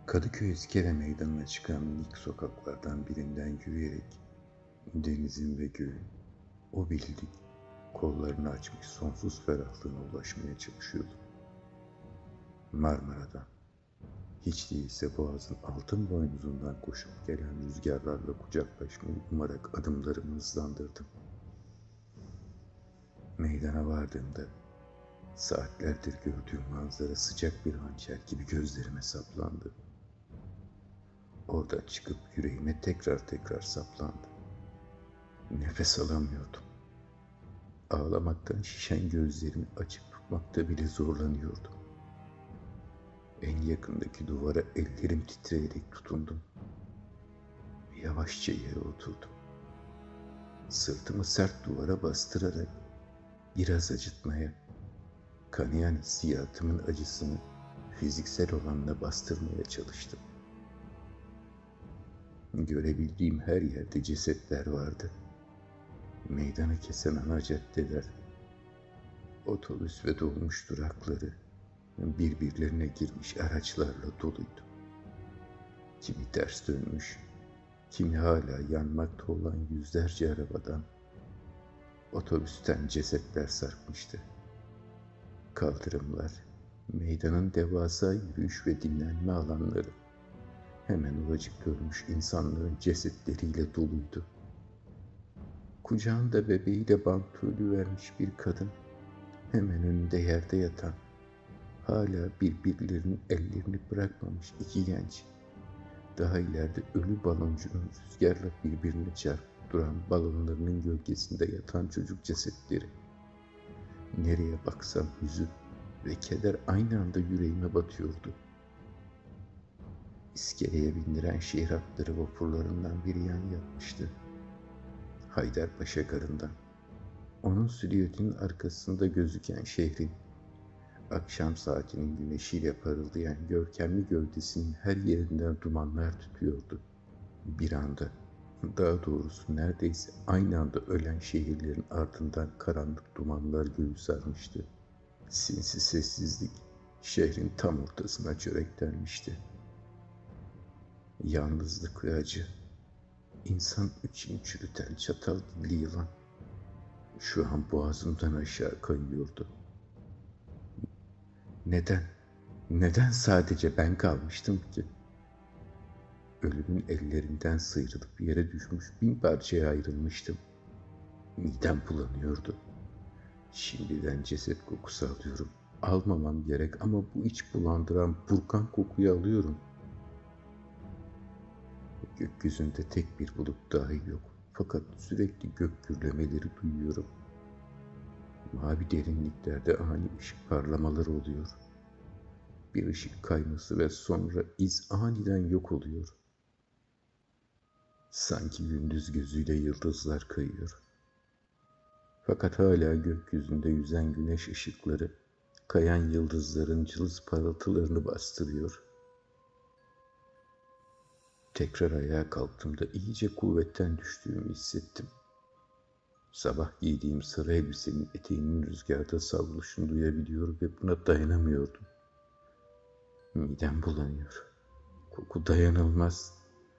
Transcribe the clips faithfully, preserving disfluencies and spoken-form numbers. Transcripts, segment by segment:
Kadıköy İskele Meydanı'na çıkan ilk sokaklardan birinden yürüyerek denizin ve göğün, o bildik, kollarını açmış sonsuz ferahlığına ulaşmaya çalışıyordum. Marmara'dan, hiç değilse boğazın altın boynuzundan koşup gelen rüzgarlarla kucaklaşmayı umarak adımlarımı hızlandırdım. Meydana vardığımda saatlerdir gördüğüm manzara sıcak bir hançer gibi gözlerime saplandı. Oradan çıkıp yüreğime tekrar tekrar saplandı. Nefes alamıyordum. Ağlamaktan şişen gözlerimi açıp tutmakta bile zorlanıyordum. En yakındaki duvara ellerim titreyerek tutundum. Yavaşça yere oturdum. Sırtımı sert duvara bastırarak biraz acıtmaya, kanayan hissiyatımın acısını fiziksel olanla bastırmaya çalıştım. Görebildiğim her yerde cesetler vardı. Meydanı kesen ana caddeler, otobüs ve dolmuş durakları birbirlerine girmiş araçlarla doluydu. Kimi ters dönmüş, kimi hala yanmakta olan yüzlerce arabadan, otobüsten cesetler sarkmıştı. Kaldırımlar, meydanın devasa yürüyüş ve dinlenme alanları, hemen ufacık görmüş insanların cesetleriyle doluydu. Kucağında bebeğiyle bantülü vermiş bir kadın, hemen önünde yerde yatan, hala birbirlerinin ellerini bırakmamış iki genç, daha ileride ölü baloncunun rüzgarla birbirine çarpıp duran balonlarının gölgesinde yatan çocuk cesetleri. Nereye baksam hüzün ve keder aynı anda yüreğime batıyordu. İskeleye bindiren şehir hatları vapurlarından biri yan yatmıştı. Haydarpaşa garından. Onun silüetinin arkasında gözüken şehrin, akşam saatinin güneşiyle parıldayan görkemli gövdesinin her yerinden dumanlar tütüyordu. Bir anda, daha doğrusu neredeyse aynı anda ölen şehirlerin ardından karanlık dumanlar göğü sarmıştı. Sinsi sessizlik şehrin tam ortasına çöreklenmişti. Yalnızlık ve acı, insan için çürüten çatal dilli yılan, şu an boğazımdan aşağı kayıyordu. Neden? Neden sadece ben kalmıştım ki? Ölümün ellerinden sıyrılıp yere düşmüş bin parçaya ayrılmıştım. Midem bulanıyordu. Şimdiden ceset kokusu alıyorum. Almamam gerek ama bu iç bulandıran burkan kokuyu alıyorum. Gökyüzünde tek bir bulut dahi yok. Fakat sürekli gök gürlemeleri duyuyorum. Mavi derinliklerde ani ışık parlamaları oluyor. Bir ışık kayması ve sonra iz aniden yok oluyor. Sanki gündüz gözüyle yıldızlar kayıyor. Fakat hala gökyüzünde yüzen güneş ışıkları, kayan yıldızların cılız parıltılarını bastırıyor. Tekrar ayağa kalktığımda iyice kuvvetten düştüğümü hissettim. Sabah giydiğim sarı elbisenin eteğinin rüzgarda savruluşunu duyabiliyor ve buna dayanamıyordum. Midem bulanıyor. Koku dayanılmaz.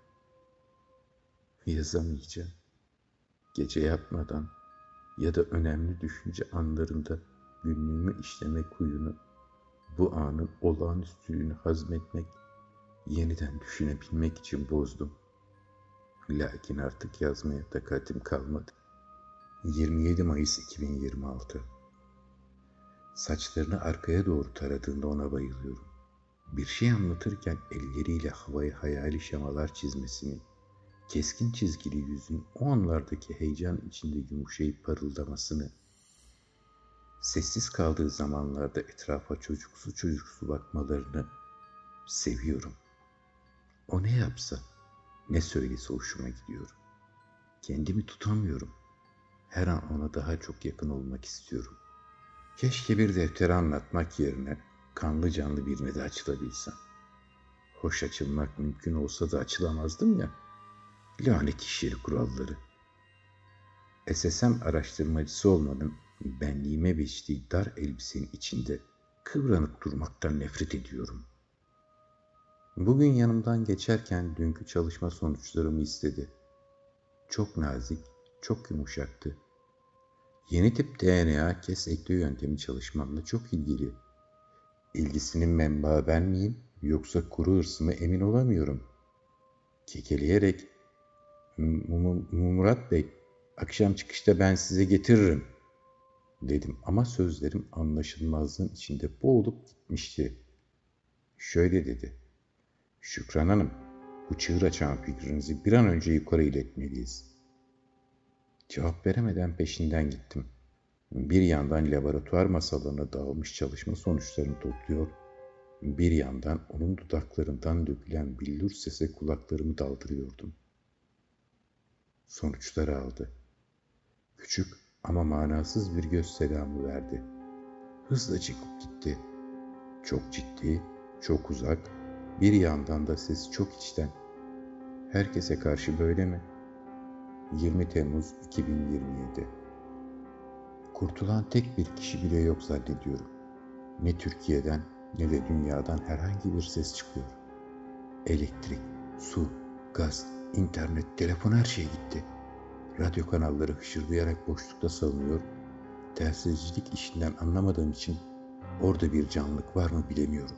Yazamayacağım. Gece yatmadan ya da önemli düşünce anlarında günlüğümü işlemek huyunu, bu anın olağanüstülüğünü hazmetmek, yeniden düşünebilmek için bozdum. Lakin artık yazmaya takatim kalmadı. yirmi yedi Mayıs iki bin yirmi altı. Saçlarını arkaya doğru taradığında ona bayılıyorum. Bir şey anlatırken elleriyle havaya hayali şemalar çizmesini, keskin çizgili yüzün o anlardaki heyecan içinde yumuşayıp parıldamasını, sessiz kaldığı zamanlarda etrafa çocuksu çocuksu bakmalarını seviyorum. O ne yapsa, ne söylese hoşuma gidiyor. Kendimi tutamıyorum. Her an ona daha çok yakın olmak istiyorum. Keşke bir deftere anlatmak yerine kanlı canlı birine de açılabilsem. Hoş açılmak mümkün olsa da açılamazdım ya. Lanet işleri kuralları. S S M araştırmacısı olmanın benliğime biçtiği dar elbisenin içinde kıvranıp durmaktan nefret ediyorum. Bugün yanımdan geçerken dünkü çalışma sonuçlarımı istedi. Çok nazik, çok yumuşaktı. Yeni tip D N A kes ekle yöntemi çalışmamla çok ilgili. İlgisinin menbaı ben miyim yoksa kuru hırsı mı emin olamıyorum. Kekeleyerek, Murat Bey, akşam çıkışta ben size getiririm dedim ama sözlerim anlaşılmazlığın içinde boğulup gitmişti. Şöyle dedi: Şükran Hanım, bu çığır açan fikrinizi bir an önce yukarı iletmeliyiz. Cevap veremeden peşinden gittim. Bir yandan laboratuvar masalarına dağılmış çalışma sonuçlarını topluyor, bir yandan onun dudaklarından dökülen billur sese kulaklarımı daldırıyordum. Sonuçları aldı. Küçük ama manasız bir göz selamı verdi. Hızla çıkıp gitti. Çok ciddi, çok uzak, bir yandan da sesi çok içten. Herkese karşı böyle mi? yirmi Temmuz iki bin yirmi yedi. Kurtulan tek bir kişi bile yok zannediyorum. Ne Türkiye'den ne de dünyadan herhangi bir ses çıkıyor. Elektrik, su, gaz, internet, telefon her şey gitti. Radyo kanalları hışırdayarak boşlukta salınıyor. Telsizcilik işinden anlamadığım için orada bir canlılık var mı bilemiyorum.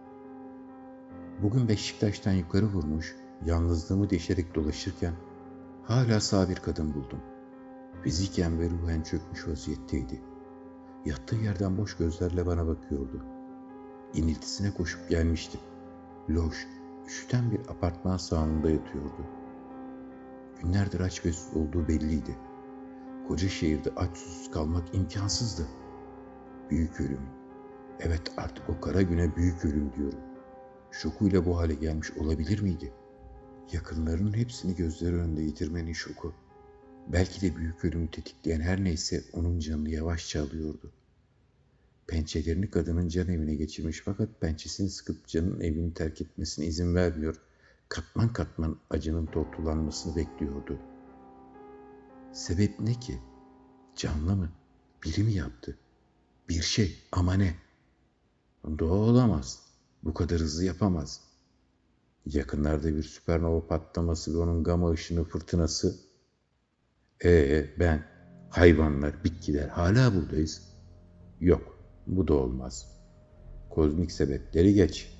Bugün Beşiktaş'tan yukarı vurmuş, yalnızlığımı deşerek dolaşırken hala sağ bir kadın buldum. Fiziken ve ruhen çökmüş vaziyetteydi. Yattığı yerden boş gözlerle bana bakıyordu. İniltisine koşup gelmiştim. Loş, üşüten bir apartman salonunda yatıyordu. Günlerdir aç ve susuz olduğu belliydi. Koca şehirde aç susuz kalmak imkansızdı. Büyük ölüm. Evet, artık o kara güne büyük ölüm diyorum. Şokuyla bu hale gelmiş olabilir miydi? Yakınlarının hepsini gözleri önünde yitirmenin şoku. Belki de büyük ölümü tetikleyen her neyse onun canını yavaşça alıyordu. Pençelerini kadının can evine geçirmiş fakat pençesini sıkıp canın evini terk etmesine izin vermiyor. Katman katman acının tortulanmasını bekliyordu. Sebep ne ki? Canlı mı? Biri mi yaptı? Bir şey ama ne? Doğa olamaz. Bu kadar hızlı yapamaz. Yakınlarda bir süpernova patlaması ve onun gama ışını fırtınası. Ee ben, hayvanlar, bitkiler hala buradayız. Yok, bu da olmaz. Kozmik sebepleri geç.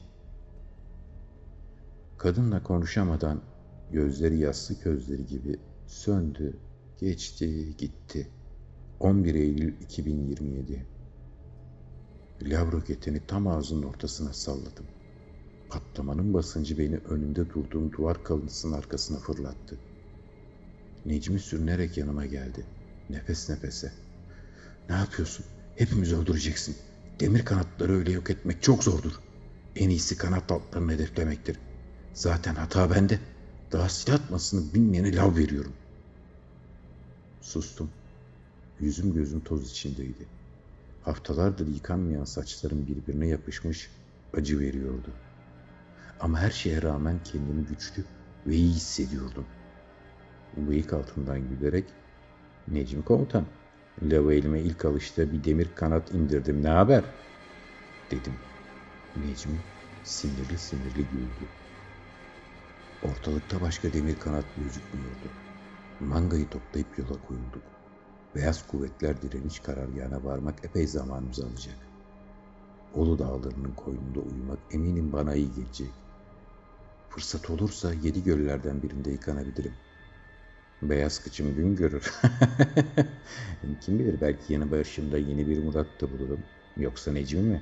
Kadınla konuşamadan gözleri yassı közleri gibi söndü, geçti, gitti. on bir Eylül iki bin yirmi yedi. Lav roketini tam ağzının ortasına salladım. Patlamanın basıncı beni önünde durduğum duvar kalıntısının arkasına fırlattı. Necmi sürünerek yanıma geldi. Nefes nefese. Ne yapıyorsun? Hepimizi öldüreceksin. Demir kanatları öyle yok etmek çok zordur. En iyisi kanat altlarını hedeflemektir. Zaten hata bende. Daha silah atmasını bilmeyene lav veriyorum. Sustum. Yüzüm gözüm toz içindeydi. Haftalardır yıkanmayan saçlarım birbirine yapışmış, acı veriyordu. Ama her şeye rağmen kendimi güçlü ve iyi hissediyordum. Bıyık altından gülerek, Necmi komutan, lavı elime ilk alışta bir demir kanat indirdim, ne haber? Dedim. Necmi sinirli sinirli güldü. Ortalıkta başka demir kanat gözükmüyordu. Mangayı toplayıp yola koyulduk. Beyaz kuvvetler direniş karargahına varmak epey zamanımızı alacak. Bolu dağlarının koynunda uyumak eminim bana iyi gelecek. Fırsat olursa yedi göllerden birinde yıkanabilirim. Beyaz kıçım gün görür. Kim bilir, belki yanı başımda yeni bir Murat da bulurum. Yoksa Necmi mi?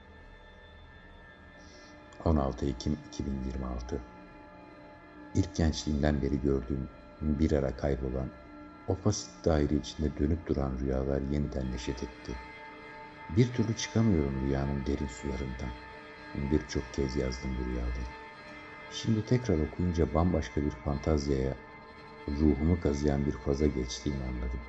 on altı Ekim iki bin yirmi altı. İlk gençliğimden beri gördüğüm, bir ara kaybolan, o basit daire içinde dönüp duran rüyalar yeniden neşet etti. Bir türlü çıkamıyorum rüyanın derin sularından. Birçok kez yazdım bu rüyaları. Şimdi tekrar okuyunca bambaşka bir fantazyaya, ruhumu kazıyan bir faza geçtiğimi anladım.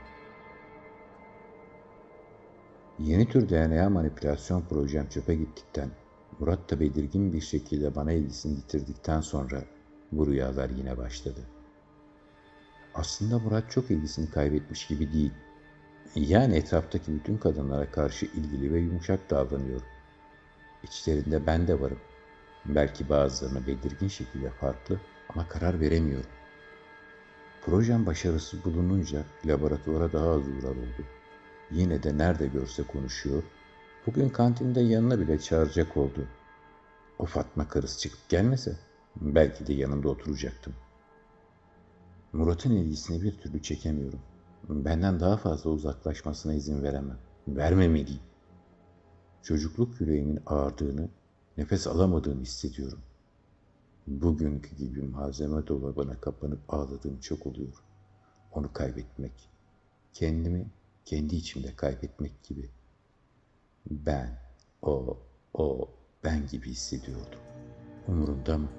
Yeni tür D N A manipülasyon projem çöpe gittikten, Murat da belirgin bir şekilde bana ilgisini yitirdikten sonra bu rüyalar yine başladı. Aslında Murat çok ilgisini kaybetmiş gibi değil. Yani etraftaki bütün kadınlara karşı ilgili ve yumuşak davranıyor. İçlerinde ben de varım. Belki bazılarına belirgin şekilde farklı ama karar veremiyorum. Projem başarısız bulununca laboratuvara daha az uğrar oldu. Yine de nerede görse konuşuyor, bugün kantinde yanına bile çağıracak oldu. O Fatma karısı çıkıp gelmese belki de yanında oturacaktım. Murat'ın ilgisini bir türlü çekemiyorum. Benden daha fazla uzaklaşmasına izin veremem. Vermemeliyim. Çocukluk yüreğimin ağırdığını, nefes alamadığımı hissediyorum. Bugünkü gibi malzeme dolabına kapanıp ağladığım çok oluyor. Onu kaybetmek, kendimi kendi içimde kaybetmek gibi. Ben, o, o, ben gibi hissediyordum. Umurumda mı?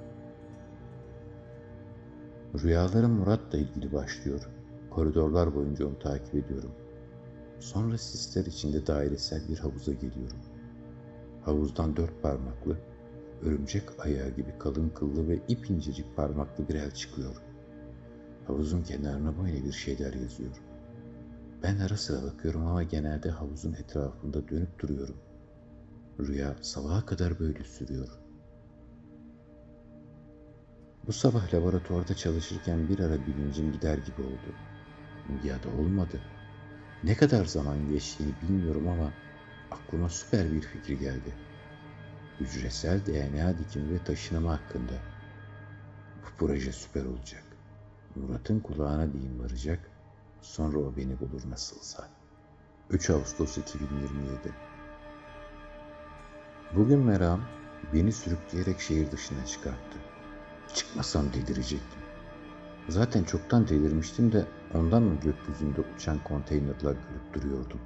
Rüyalarım Murat'la ilgili başlıyor. Koridorlar boyunca onu takip ediyorum. Sonra sisler içinde dairesel bir havuza geliyorum. Havuzdan dört parmaklı, örümcek ayağı gibi kalın kıllı ve ip incecik parmaklı bir el çıkıyor. Havuzun kenarına böyle bir şeyler yazıyor. Ben ara sıra bakıyorum ama genelde havuzun etrafında dönüp duruyorum. Rüya sabaha kadar böyle sürüyor. Bu sabah laboratuvarda çalışırken bir ara bilincim gider gibi oldu. Ya da olmadı. Ne kadar zaman geçtiğini bilmiyorum ama aklıma süper bir fikir geldi. Hücresel D N A dikimi ve taşınımı hakkında. Bu proje süper olacak. Murat'ın kulağına değin varacak. Sonra o beni bulur nasılsa. üç Ağustos iki bin yirmi yedi. Bugün meram beni sürükleyerek şehir dışına çıkarttı. Çıkmasam delirecektim. Zaten çoktan delirmiştim de ondan mı gökyüzünde uçan konteynerler görüp duruyordum.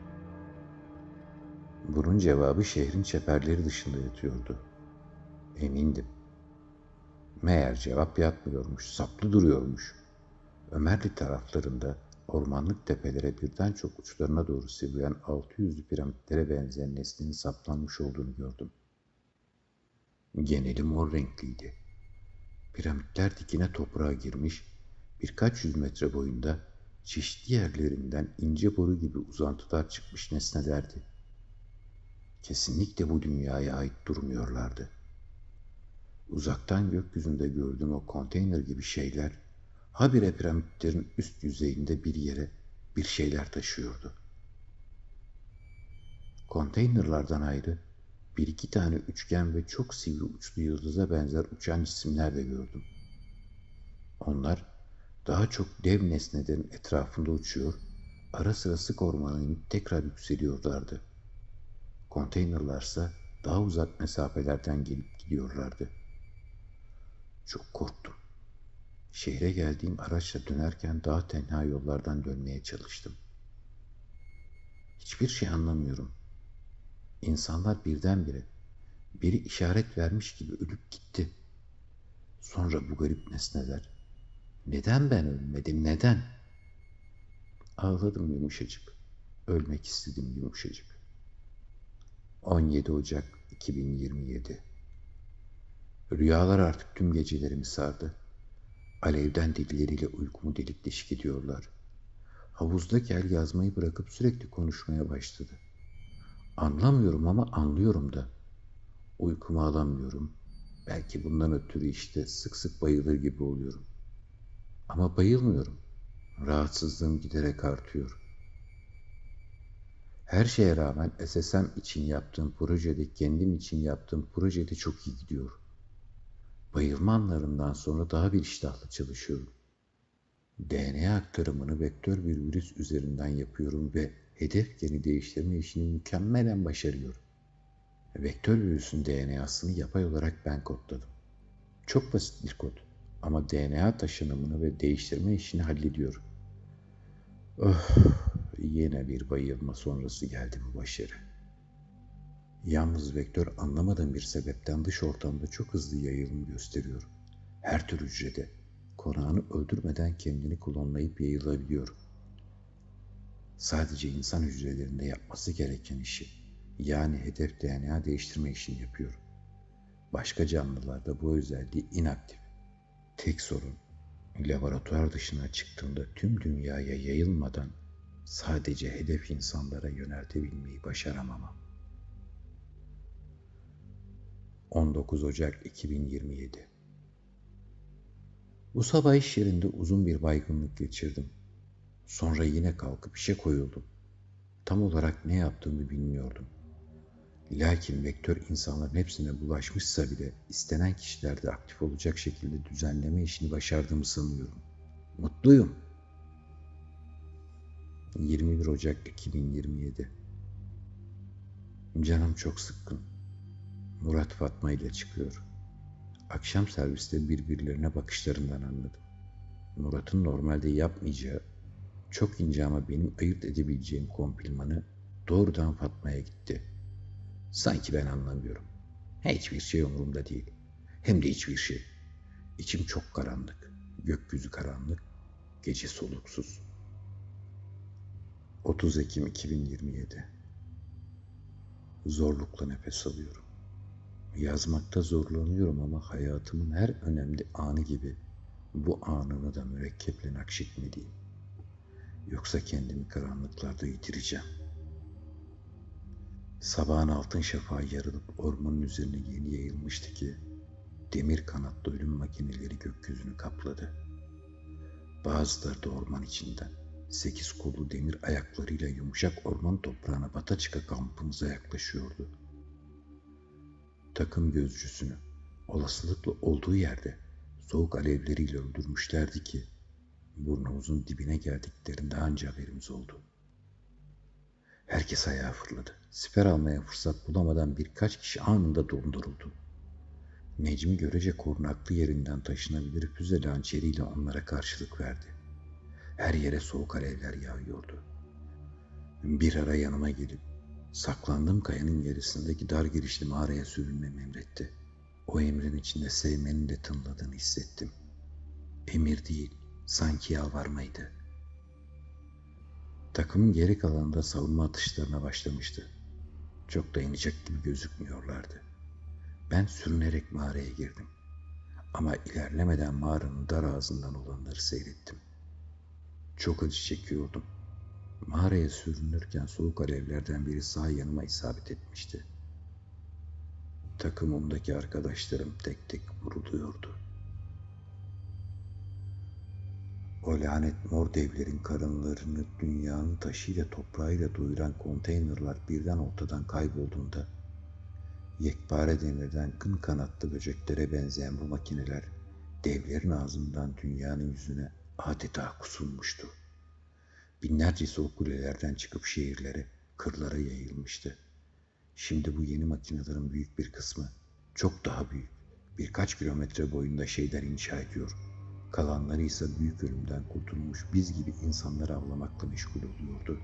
Bunun cevabı şehrin çeperleri dışında yatıyordu. Emindim. Meğer cevap yatmıyormuş, saplı duruyormuş. Ömerli taraflarında ormanlık tepelere birden çok uçlarına doğru sivrilen altı yüzlü piramitlere benzeyen nesnenin saplanmış olduğunu gördüm. Geneli mor renkliydi. Piramitler dikine toprağa girmiş, birkaç yüz metre boyunda çeşitli yerlerinden ince boru gibi uzantılar çıkmış nesnelerdi. Kesinlikle bu dünyaya ait durmuyorlardı. Uzaktan gökyüzünde gördüğüm o konteyner gibi şeyler, habire piramitlerin üst yüzeyinde bir yere bir şeyler taşıyordu. Konteynerlardan ayrı bir iki tane üçgen ve çok sivri uçlu yıldıza benzer uçan cisimler de gördüm. Onlar daha çok dev nesnelerin etrafında uçuyor, ara sıra sık ormana inip tekrar yükseliyorlardı. Konteynerlarsa daha uzak mesafelerden gelip gidiyorlardı. Çok korktum. Şehre geldiğim araçla dönerken daha tenha yollardan dönmeye çalıştım. Hiçbir şey anlamıyorum. İnsanlar birdenbire biri işaret vermiş gibi ölüp gitti. Sonra bu garip nesneler. Neden ben ölmedim, neden? Ağladım yumuşacık. Ölmek istedim yumuşacık. on yedi Ocak iki bin yirmi yedi. Rüyalar artık tüm gecelerimi sardı. Alevden dilleriyle uykumu delik deşik ediyorlar. Havuzdaki el yazmayı bırakıp sürekli konuşmaya başladı. Anlamıyorum ama anlıyorum da. Uykumu alamıyorum. Belki bundan ötürü işte sık sık bayılır gibi oluyorum. Ama bayılmıyorum. Rahatsızlığım giderek artıyor. Her şeye rağmen S S M için yaptığım projede, kendim için yaptığım projede çok iyi gidiyor. Bayılma anlarından sonra daha bir iştahlı çalışıyorum. D N A aktarımını vektör bir virüs üzerinden yapıyorum ve hedef geni değiştirme işini mükemmelen başarıyorum. Vektör virüsün D N A'sını yapay olarak ben kodladım. Çok basit bir kod ama D N A taşınımını ve değiştirme işini hallediyor. Oh, yine bir bayılma sonrası geldi bu başarı. Yalnız vektör anlamadığım bir sebepten dış ortamda çok hızlı yayılım gösteriyor. Her tür hücrede konağını öldürmeden kendini klonlayıp yayılabiliyor. Sadece insan hücrelerinde yapması gereken işi, yani hedef D N A değiştirme işini yapıyor. Başka canlılarda bu özelliği inaktif. Tek sorun, laboratuvar dışına çıktığımda tüm dünyaya yayılmadan sadece hedef insanlara yöneltebilmeyi başaramamam. on dokuz Ocak iki bin yirmi yedi. Bu sabah iş yerinde uzun bir baygınlık geçirdim. Sonra yine kalkıp işe koyuldum. Tam olarak ne yaptığımı bilmiyordum. Lakin vektör insanların hepsine bulaşmışsa bile istenen kişilerde aktif olacak şekilde düzenleme işini başardığımı sanıyorum. Mutluyum. yirmi bir Ocak iki bin yirmi yedi. Canım çok sıkkın. Murat Fatma ile çıkıyor. Akşam serviste birbirlerine bakışlarından anladım. Murat'ın normalde yapmayacağı, çok ince ama benim ayırt edebileceğim komplimanı doğrudan Fatma'ya gitti. Sanki ben anlamıyorum. Hiçbir şey umurumda değil. Hem de hiçbir şey. İçim çok karanlık. Gökyüzü karanlık. Gece soluksuz. otuz Ekim iki bin yirmi yedi. Zorlukla nefes alıyorum. Yazmakta zorlanıyorum ama hayatımın her önemli anı gibi bu anını da mürekkeple nakşetmeliyim. Yoksa kendimi karanlıklarda yitireceğim. Sabahın altın şafağı yarılıp ormanın üzerine yeni yayılmıştı ki demir kanatlı ölüm makineleri gökyüzünü kapladı. Bazıları da orman içinden sekiz kollu demir ayaklarıyla yumuşak orman toprağına bata çıka kampımıza yaklaşıyordu. Takım gözcüsünü olasılıkla olduğu yerde soğuk alevleriyle öldürmüşlerdi ki burnumuzun dibine geldiklerinde anca haberimiz oldu. Herkes ayağa fırladı. Siper almaya fırsat bulamadan birkaç kişi anında donduruldu. Necmi görece korunaklı yerinden taşınabilir füze lançeriyle onlara karşılık verdi. Her yere soğuk alevler yağıyordu. Bir ara yanıma gelip saklandığım kayanın gerisindeki dar girişli mağaraya sürünmemi emretti. O emrin içinde sevmenin de tınladığını hissettim. Emir değil, sanki yalvarmaydı. Takımın geri kalanında savunma atışlarına başlamıştı. Çok da inecek gibi gözükmüyorlardı. Ben sürünerek mağaraya girdim. Ama ilerlemeden mağaranın dar ağzından olanları seyrettim. Çok acı çekiyordum. Mağaraya sürünürken soğuk alevlerden biri sağ yanıma isabet etmişti. Takımımdaki arkadaşlarım tek tek vuruluyordu. O lanet mor devlerin karınlarını dünyanın taşıyla toprağıyla doyuran konteynerlar birden ortadan kaybolduğunda yekpare demirden kın kanatlı böceklere benzeyen bu makineler devlerin ağzından dünyanın yüzüne adeta kusulmuştu. Binlercesi o kulelerden çıkıp şehirlere, kırlara yayılmıştı. Şimdi bu yeni makinelerin büyük bir kısmı, çok daha büyük, birkaç kilometre boyunda şeyler inşa ediyor. Kalanları ise büyük ölümden kurtulmuş biz gibi insanları avlamakla meşgul oluyordu.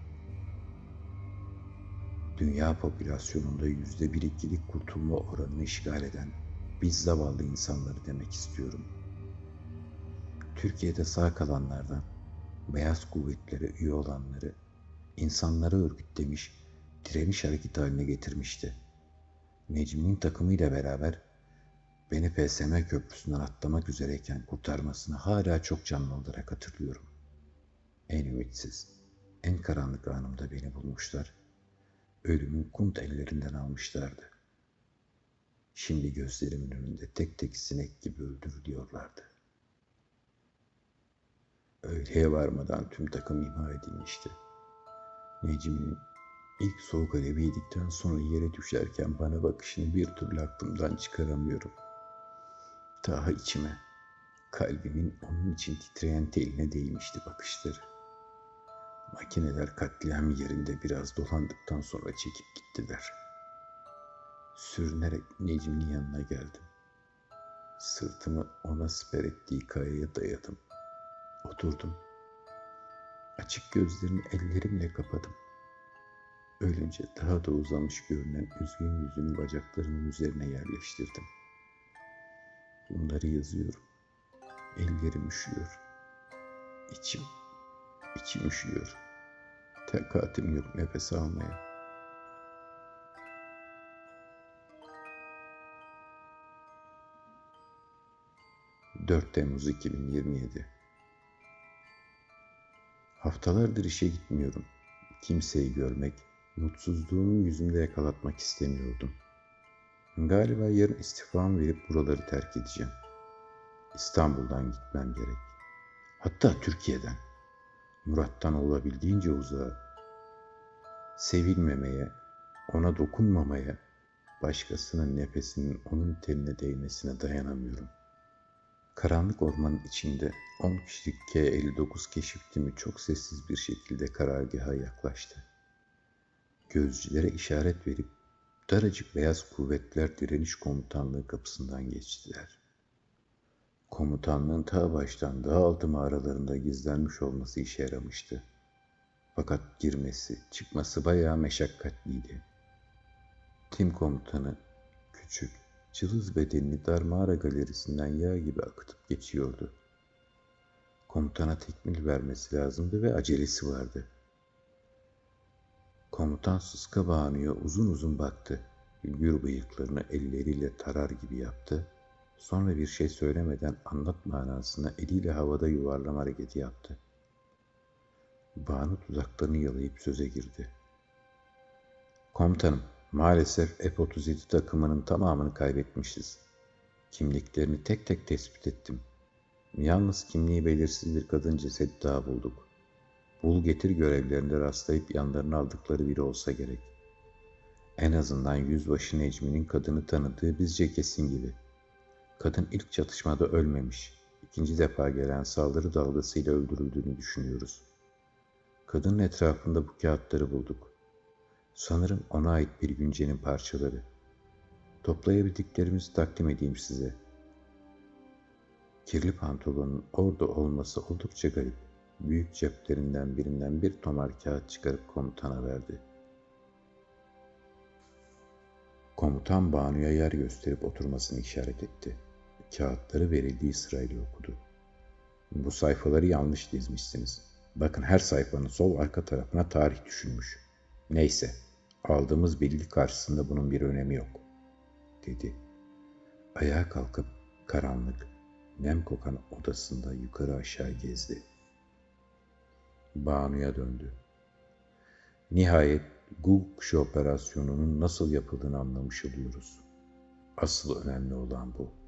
Dünya popülasyonunda yüzde bir ikilik kurtulma oranını işgal eden biz zavallı insanları demek istiyorum. Türkiye'de sağ kalanlardan beyaz kuvvetlere üye olanları insanları örgütlemiş, direniş hareketi haline getirmişti. Necmi'nin takımıyla beraber beni P S M köprüsünden atlamak üzereyken kurtarmasını hala çok canlı olarak hatırlıyorum. En ümitsiz, en karanlık anımda beni bulmuşlar. Ölümün kunt ellerinden almışlardı. Şimdi gözlerimin önünde tek tek sinek gibi öldürülüyorlardı. Öğleye varmadan tüm takım imha edilmişti. Necmi'nin ilk soğuk alevi yedikten sonra yere düşerken bana bakışını bir türlü aklımdan çıkaramıyorum. Ta içime, kalbimin onun için titreyen teline değmişti bakışları. Makineler katliam yerinde biraz dolandıktan sonra çekip gittiler. Sürünerek Necmi'nin yanına geldim. Sırtımı ona siper ettiği kayaya dayadım. Oturdum. Açık gözlerini ellerimle kapadım. Ölünce daha da uzamış görünen üzgün yüzünü bacaklarımın üzerine yerleştirdim. Bunları yazıyorum. Ellerim üşüyor. İçim, içim üşüyor. Takatim yok nefes almaya. dört Temmuz iki bin yirmi yedi. Haftalardır işe gitmiyorum. Kimseyi görmek, mutsuzluğumu yüzümde yakalatmak istemiyordum. Galiba yarın istifamı verip buraları terk edeceğim. İstanbul'dan gitmem gerek. Hatta Türkiye'den. Murat'tan olabildiğince uzağa. Sevilmemeye, ona dokunmamaya, başkasının nefesinin onun tenine değmesine dayanamıyorum. Karanlık ormanın içinde on kişilik K elli dokuz keşif timi çok sessiz bir şekilde karargaha yaklaştı. Gözcülere işaret verip daracık beyaz kuvvetler direniş komutanlığı kapısından geçtiler. Komutanlığın ta baştan dağ altı mağaralarında gizlenmiş olması işe yaramıştı. Fakat girmesi, çıkması bayağı meşakkatliydi. Tim komutanı küçük, cılız bedenini dar mağara galerisinden yağ gibi akıtıp geçiyordu. Komutana tekmil vermesi lazımdı ve acelesi vardı. Komutan Sıska Banu'ya uzun uzun baktı. Gür bıyıklarını elleriyle tarar gibi yaptı. Sonra bir şey söylemeden anlat manasına eliyle havada yuvarlama hareketi yaptı. Banu dudaklarını yalayıp söze girdi. Komutanım, maalesef F otuz yedi takımının tamamını kaybetmişiz. Kimliklerini tek tek tespit ettim. Yalnız kimliği belirsiz bir kadın cesedi daha bulduk. Bul getir görevlerinde rastlayıp yanlarına aldıkları biri olsa gerek. En azından yüzbaşı Necmi'nin kadını tanıdığı bizce kesin gibi. Kadın ilk çatışmada ölmemiş. İkinci defa gelen saldırı dalgasıyla öldürüldüğünü düşünüyoruz. Kadının etrafında bu kağıtları bulduk. Sanırım ona ait bir güncenin parçaları. Toplayabildiklerimizi takdim edeyim size. Kirli pantolonun orada olması oldukça garip. Büyük ceplerinden birinden bir tomar kağıt çıkarıp komutana verdi. Komutan Banu'ya yer gösterip oturmasını işaret etti. Kağıtları verildiği sırayla okudu. Bu sayfaları yanlış dizmişsiniz. Bakın her sayfanın sol arka tarafına tarih düşülmüş. Neyse, aldığımız bilgi karşısında bunun bir önemi yok, dedi. Ayağa kalkıp karanlık, nem kokan odasında yukarı aşağı gezdi. Banu'ya döndü. Nihayet Guguk kuşu operasyonunun nasıl yapıldığını anlamış oluyoruz. Asıl önemli olan bu.